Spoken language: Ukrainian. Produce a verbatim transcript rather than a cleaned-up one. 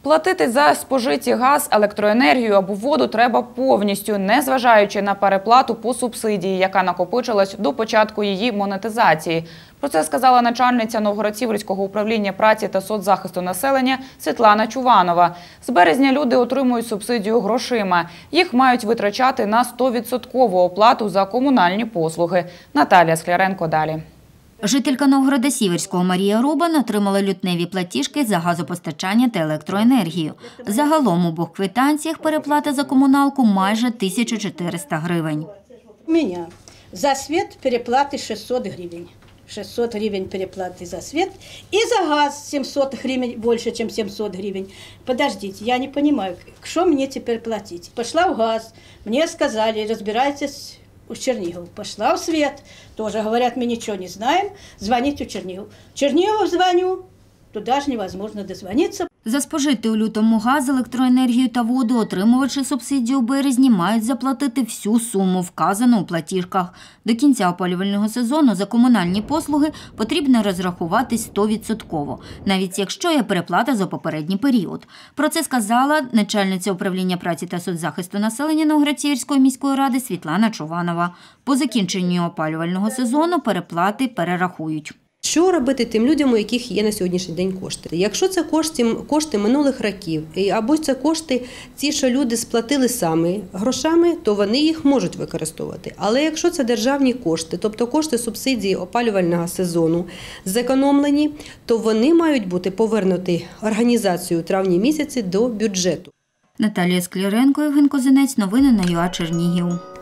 Платити за спожиті газ, електроенергію або воду треба повністю, незважаючи на переплату по субсидії, яка накопичилась до початку її монетизації. Про це сказала начальниця Новгород-Сіверського управління праці та соцзахисту населення Світлана Чуванова. З березня люди отримують субсидію грошима. Їх мають витрачати на сто відсотків оплату за комунальні послуги. Наталія Скляренко далі. Жителька Новгорода-Сіверського Марія Рубан отримала лютневі платіжки за газопостачання та електроенергію. Загалом у обох квитанціях переплата за комуналку майже тисяча чотириста гривень. У мене за світ переплати шістсот гривень. шестьсот гривен переплаты за свет и за газ семьсот гривен, больше, чем семьсот гривен. Подождите, я не понимаю, что мне теперь платить? Пошла в газ, мне сказали, разбирайтесь у Чернигов. Пошла в свет, тоже говорят, мы ничего не знаем, звоните у Чернигов. Чернигов звоню, туда же невозможно дозвониться. За спожити у лютому газ, електроенергію та воду отримувачі субсидії у березні мають заплатити всю суму, вказану у платіжках. До кінця опалювального сезону за комунальні послуги потрібно розрахуватись сто відсотків, навіть якщо є переплата за попередній період. Про це сказала начальниця управління праці та соцзахисту населення Новгород-Сіверської міської ради Світлана Чуванова. По закінченню опалювального сезону переплати перерахують. Що робити тим людям, у яких є на сьогоднішній день кошти? Якщо це кошти, кошти минулих років, або це кошти ті, що люди сплатили самі грошами, то вони їх можуть використовувати. Але якщо це державні кошти, тобто кошти субсидії опалювального сезону зекономлені, то вони мають бути повернуті організацією у травні місяці до бюджету. Наталія Скляренко, Євген Козинець. Новини на ЮА Чернігів.